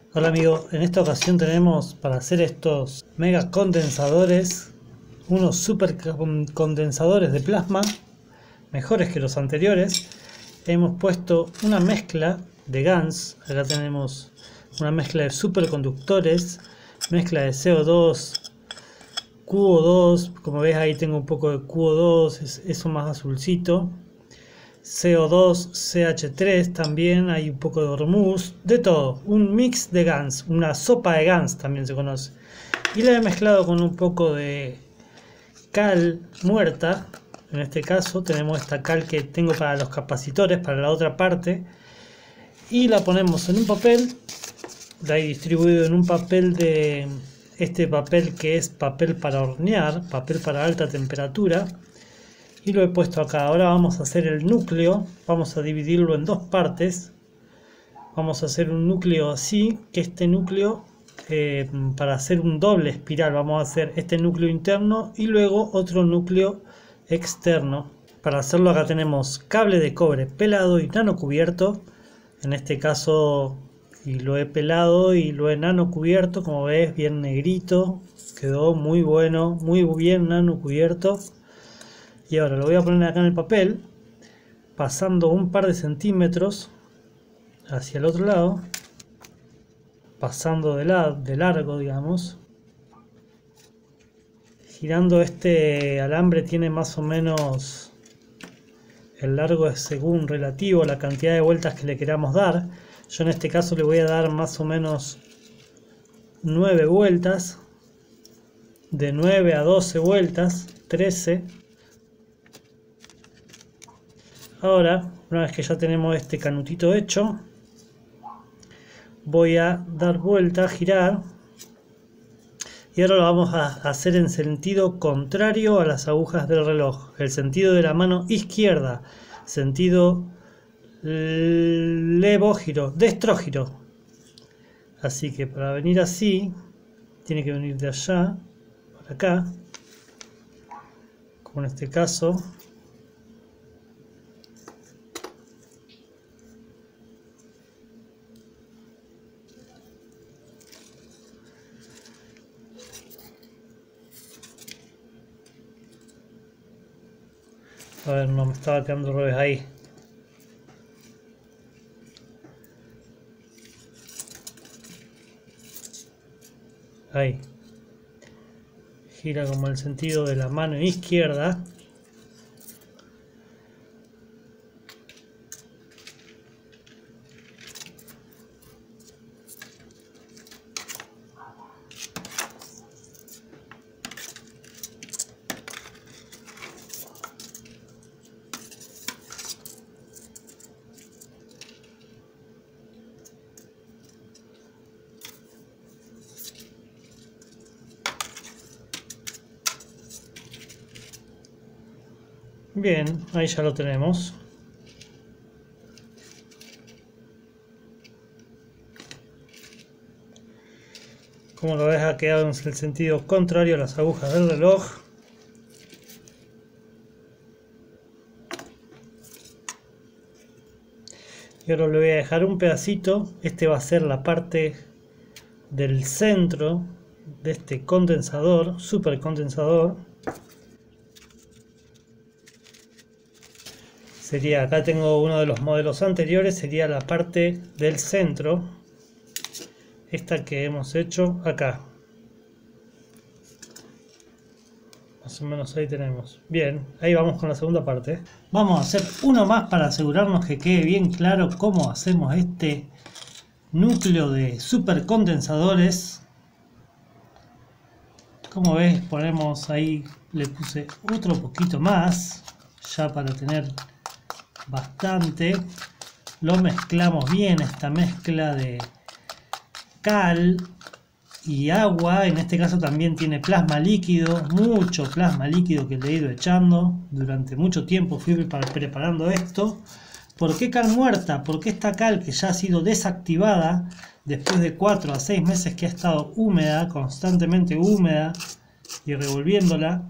Hola amigo, en esta ocasión tenemos para hacer estos mega condensadores unos super condensadores de plasma mejores que los anteriores. Hemos puesto una mezcla de GaNs, acá tenemos una mezcla de superconductores, mezcla de CO2, QO2, como ves ahí tengo un poco de QO2, eso más azulcito, CO2, CH3 también, hay un poco de hormuz, de todo, un mix de GaNs, una sopa de GaNs también se conoce. Y la he mezclado con un poco de cal muerta. En este caso tenemos esta cal que tengo para los capacitores, para la otra parte, y la ponemos en un papel, la he distribuido en un papel de este papel que es papel para hornear, papel para alta temperatura, y lo he puesto acá. Ahora vamos a hacer el núcleo, vamos a dividirlo en dos partes. Vamos a hacer un núcleo así, que este núcleo para hacer un doble espiral vamos a hacer este núcleo interno y luego otro núcleo externo. Para hacerlo acá tenemos cable de cobre pelado y nano cubierto, en este caso, y lo he pelado y lo he nano cubierto, como ves, bien negrito, quedó muy bueno, muy bien nano cubierto. Y ahora lo voy a poner acá en el papel, pasando un par de centímetros hacia el otro lado, pasando de largo, digamos, girando. Este alambre tiene más o menos, el largo es según relativo a la cantidad de vueltas que le queramos dar. Yo en este caso le voy a dar más o menos 9 vueltas, de 9 a 12 vueltas, 13. Ahora, una vez que ya tenemos este canutito hecho, voy a dar vuelta, girar, y ahora lo vamos a hacer en sentido contrario a las agujas del reloj, el sentido de la mano izquierda, sentido levógiro, destrógiro. Así que para venir así, tiene que venir de allá para acá, como en este caso. A ver, no me estaba quedando al revés ahí. Ahí. Gira como el sentido de la mano izquierda. Bien, ahí ya lo tenemos. Como lo ves, ha quedado en el sentido contrario a las agujas del reloj. Y ahora le voy a dejar un pedacito. Este va a ser la parte del centro de este condensador, super condensador. Sería, acá tengo uno de los modelos anteriores, sería la parte del centro, esta que hemos hecho acá. Más o menos ahí tenemos. Bien, ahí vamos con la segunda parte. Vamos a hacer uno más para asegurarnos que quede bien claro cómo hacemos este núcleo de supercondensadores. Como ves, ponemos ahí, le puse otro poquito más, ya para tener bastante. Lo mezclamos bien, esta mezcla de cal y agua. En este caso también tiene plasma líquido, mucho plasma líquido que le he ido echando durante mucho tiempo. Fui preparando esto. ¿Por qué cal muerta? Porque esta cal que ya ha sido desactivada después de 4 a 6 meses que ha estado húmeda, constantemente húmeda, y revolviéndola,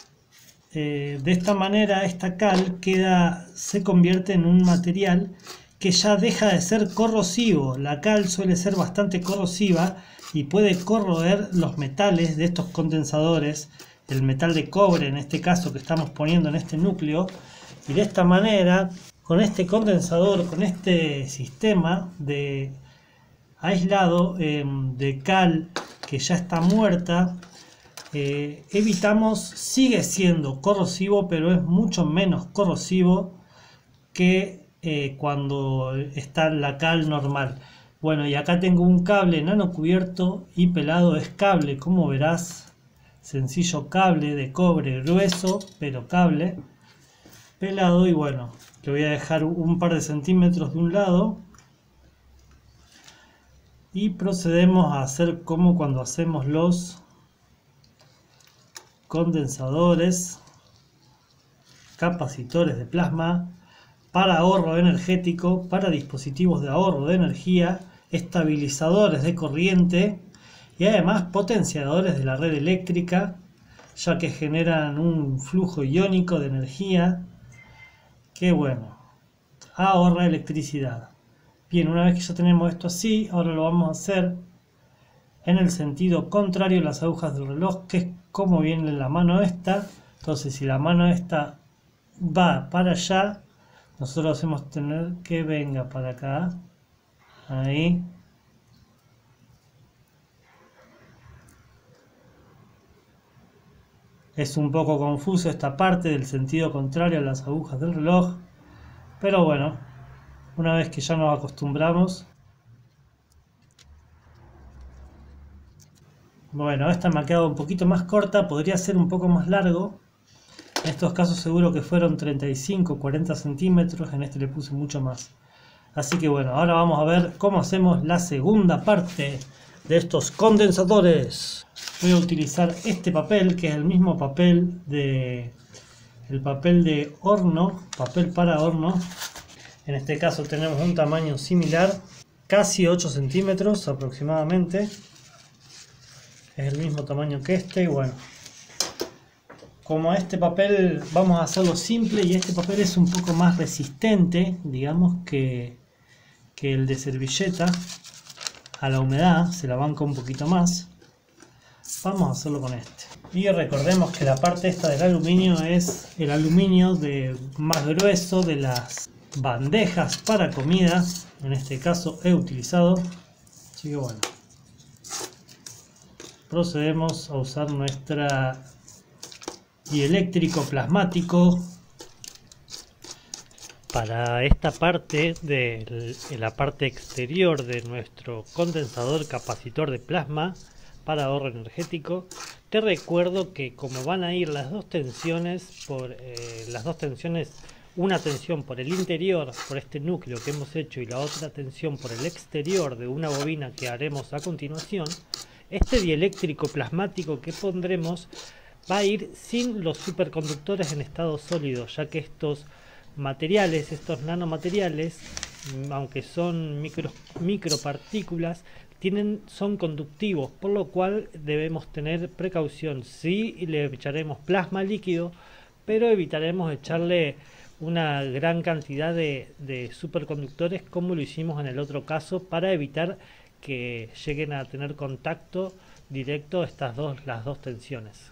de esta manera esta cal se convierte en un material que ya deja de ser corrosivo. La cal suele ser bastante corrosiva y puede corroer los metales de estos condensadores, el metal de cobre en este caso que estamos poniendo en este núcleo, y de esta manera, con este condensador, con este sistema de aislado de cal que ya está muerta, evitamos, sigue siendo corrosivo, pero es mucho menos corrosivo que cuando está la cal normal. Bueno, y acá tengo un cable nano cubierto y pelado, es cable, como verás, sencillo cable de cobre grueso, pero cable pelado, y bueno, le voy a dejar un par de centímetros de un lado y procedemos a hacer como cuando hacemos los condensadores, capacitores de plasma para ahorro energético, para dispositivos de ahorro de energía, estabilizadores de corriente y además potenciadores de la red eléctrica, ya que generan un flujo iónico de energía que, bueno, ahorra electricidad. Bien, una vez que ya tenemos esto así, ahora lo vamos a hacer en el sentido contrario a las agujas del reloj, que es como viene la mano esta. Entonces, si la mano esta va para allá, nosotros hacemos tener que venga para acá. Ahí. Es un poco confuso esta parte del sentido contrario a las agujas del reloj, pero bueno, una vez que ya nos acostumbramos. Bueno, esta me ha quedado un poquito más corta, podría ser un poco más largo. En estos casos seguro que fueron 35 o 40 centímetros, en este le puse mucho más. Así que bueno, ahora vamos a ver cómo hacemos la segunda parte de estos condensadores. Voy a utilizar este papel, que es el mismo papel de horno, papel para horno. En este caso tenemos un tamaño similar, casi 8 centímetros aproximadamente. Es el mismo tamaño que este, y bueno, como este papel vamos a hacerlo simple y este papel es un poco más resistente, digamos, que el de servilleta a la humedad, se la banca un poquito más. Vamos a hacerlo con este. Y recordemos que la parte esta del aluminio es el aluminio más grueso de las bandejas para comida. En este caso he utilizado. Así que bueno, procedemos a usar nuestra dieléctrico plasmático para esta parte de la parte exterior de nuestro condensador capacitor de plasma para ahorro energético. Te recuerdo que como van a ir las dos tensiones, una tensión por el interior, por este núcleo que hemos hecho, y la otra tensión por el exterior de una bobina que haremos a continuación, este dieléctrico plasmático que pondremos va a ir sin los superconductores en estado sólido, ya que estos materiales, estos nanomateriales, aunque son micropartículas, son conductivos, por lo cual debemos tener precaución. Sí, le echaremos plasma líquido, pero evitaremos echarle una gran cantidad de superconductores como lo hicimos en el otro caso, para evitar que lleguen a tener contacto directo las dos tensiones.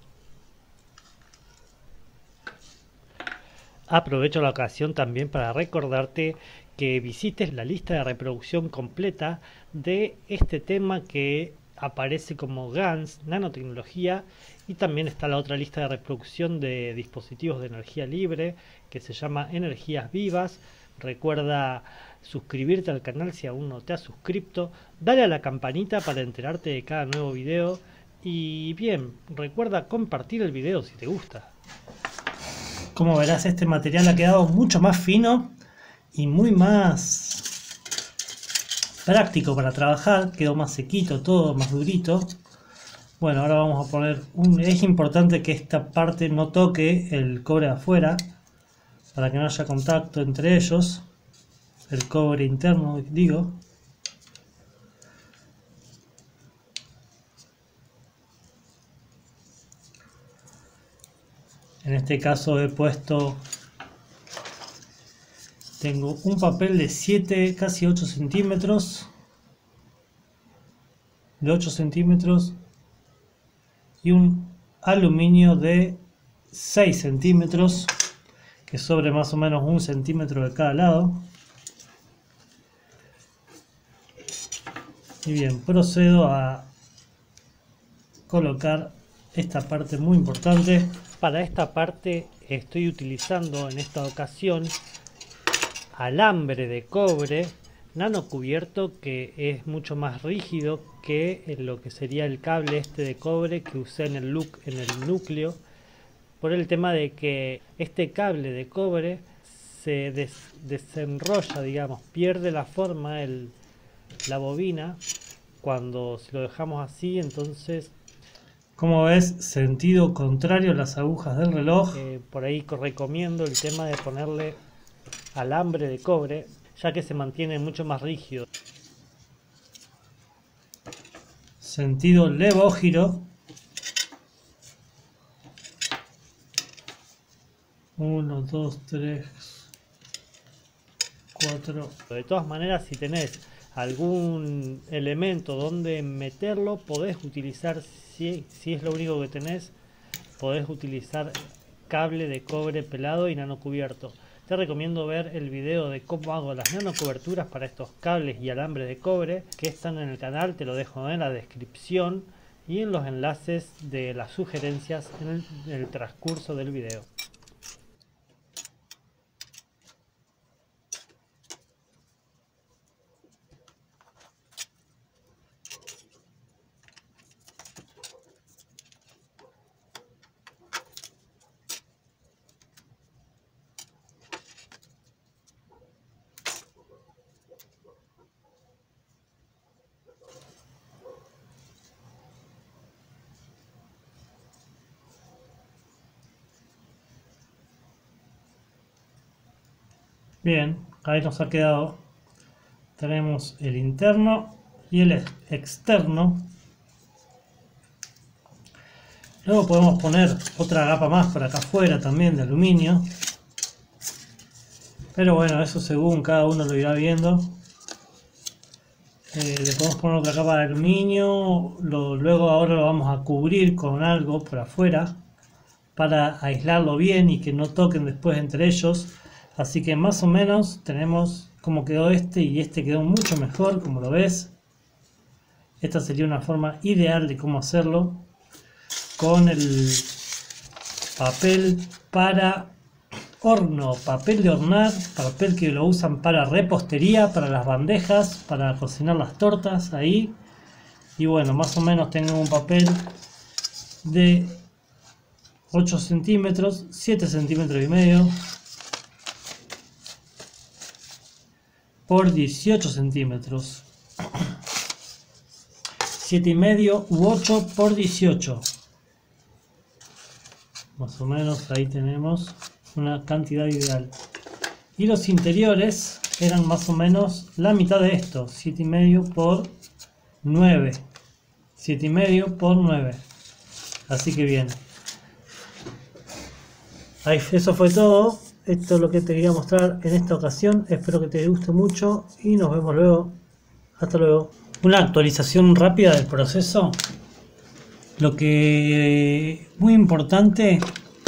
Aprovecho la ocasión también para recordarte que visites la lista de reproducción completa de este tema que aparece como GANS, nanotecnología, y también está la otra lista de reproducción de dispositivos de energía libre que se llama Energías Vivas. Recuerda suscribirte al canal si aún no te has suscrito, dale a la campanita para enterarte de cada nuevo video, y bien, recuerda compartir el video si te gusta. Como verás, este material ha quedado mucho más fino y muy más práctico para trabajar. Quedó más sequito todo, más durito. Bueno, ahora vamos a poner es importante que esta parte no toque el cobre de afuera, para que no haya contacto entre ellos, el cobre interno digo. En este caso he puesto Tengo un papel de 7, casi 8 centímetros. De 8 centímetros. Y un aluminio de 6 centímetros. Que sobre más o menos 1 centímetro de cada lado. Y bien, procedo a colocar esta parte muy importante. Para esta parte estoy utilizando en esta ocasión alambre de cobre nano cubierto, que es mucho más rígido que lo que sería el cable este de cobre que usé en el núcleo, por el tema de que este cable de cobre se desenrolla, digamos, pierde la forma la bobina cuando si lo dejamos así. Entonces, como ves, sentido contrario a las agujas del reloj. Por ahí recomiendo el tema de ponerle alambre de cobre, ya que se mantiene mucho más rígido. Sentido levógiro. 1, 2, 3, 4. De todas maneras, si tenés algún elemento donde meterlo, podés utilizar, si es lo único que tenés, podés utilizar cable de cobre pelado y nano cubierto. Te recomiendo ver el video de cómo hago las nano coberturas para estos cables y alambre de cobre, que están en el canal. Te lo dejo en la descripción y en los enlaces de las sugerencias en el transcurso del video. Bien, ahí nos ha quedado. Tenemos el interno y el externo. Luego podemos poner otra capa más por acá afuera también de aluminio. Pero bueno, eso según cada uno lo irá viendo. Le podemos poner otra capa de aluminio. Luego ahora lo vamos a cubrir con algo por afuera para aislarlo bien y que no toquen después entre ellos. Así que más o menos tenemos cómo quedó este, y este quedó mucho mejor, como lo ves. Esta sería una forma ideal de cómo hacerlo, con el papel para horno, papel de hornar, papel que lo usan para repostería, para las bandejas, para cocinar las tortas ahí. Y bueno, más o menos tengo un papel de 8 centímetros, 7 centímetros y medio por 18 centímetros, 7 y medio u 8 por 18, más o menos. Ahí tenemos una cantidad ideal. Y los interiores eran más o menos la mitad de esto, 7 y medio por 9, 7 y medio por 9. Así que bien, ahí, eso fue todo. Esto es lo que te quería mostrar en esta ocasión. Espero que te guste mucho y nos vemos luego. Hasta luego. Una actualización rápida del proceso. Lo que muy importante,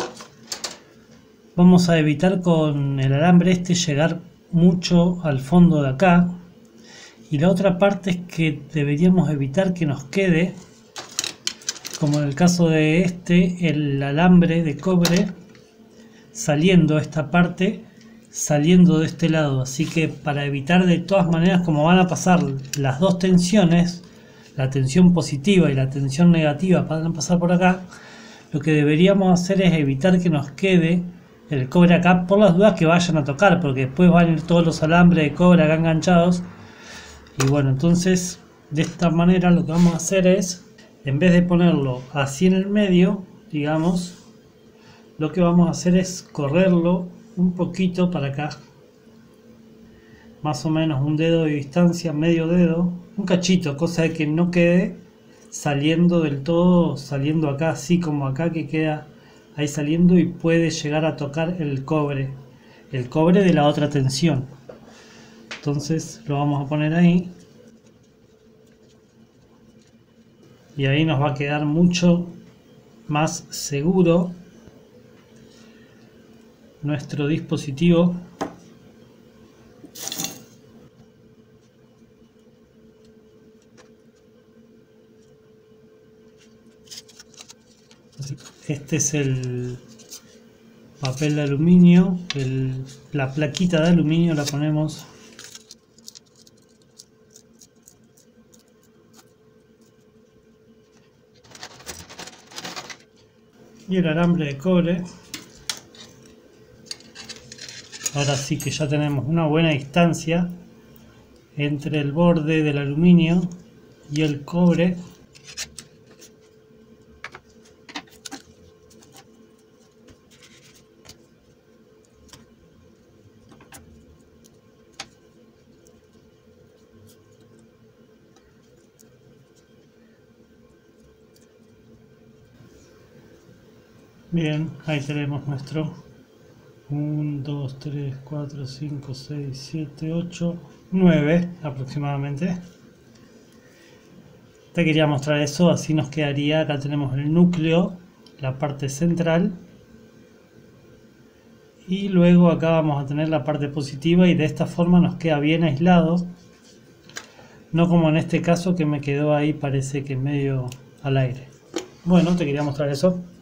vamos a evitar con el alambre este llegar mucho al fondo de acá. Y la otra parte es que deberíamos evitar que nos quede, como en el caso de este, el alambre de cobre saliendo esta parte, saliendo de este lado. Así que para evitar, de todas maneras, como van a pasar las dos tensiones, la tensión positiva y la tensión negativa van a pasar por acá, lo que deberíamos hacer es evitar que nos quede el cobre acá, por las dudas que vayan a tocar, porque después van a ir todos los alambres de cobre acá enganchados. Y bueno, entonces de esta manera lo que vamos a hacer es, en vez de ponerlo así en el medio, digamos, lo que vamos a hacer es correrlo un poquito para acá, más o menos un dedo de distancia, medio dedo, un cachito, cosa de que no quede saliendo del todo, saliendo acá, así como acá, que queda ahí saliendo y puede llegar a tocar el cobre. el cobre de la otra tensión. Entonces lo vamos a poner ahí. Y ahí nos va a quedar mucho más seguro nuestro dispositivo. Este es el papel de aluminio, la plaquita de aluminio la ponemos y el alambre de cobre. Ahora sí que ya tenemos una buena distancia entre el borde del aluminio y el cobre. Bien, ahí tenemos nuestro 1, 2, 3, 4, 5, 6, 7, 8, 9 aproximadamente. Te quería mostrar eso, así nos quedaría. Acá tenemos el núcleo, la parte central, y luego acá vamos a tener la parte positiva, y de esta forma nos queda bien aislado, no como en este caso que me quedó ahí, parece que medio al aire. Bueno, te quería mostrar eso.